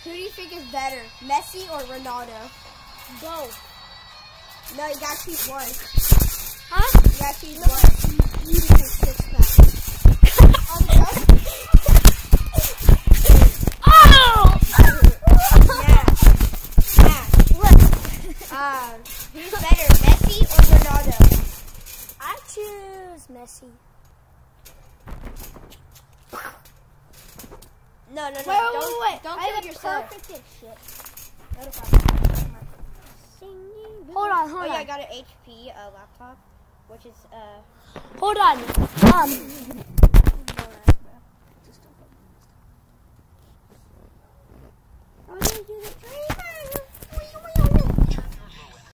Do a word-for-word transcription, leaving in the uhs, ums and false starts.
Who do you think is better, Messi or Ronaldo? Both. No, you gotta choose one. Huh? You gotta choose one. Beautiful six pack. On the go? Oh! Yeah. Yeah. Um, who's better, Messi or Ronaldo? I choose Messi. No, no, no. Wait, wait, don't, wait, wait. Don't I kill have yourself. perfect as shit. Singing. Hold on, hold Oh, on. yeah, I got an H P uh, laptop, which is, uh... Hold on. Um... I'm gonna do the dream.